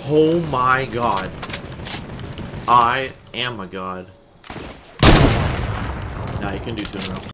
Oh my god. I am a god. Nah, you can do 2 in a row.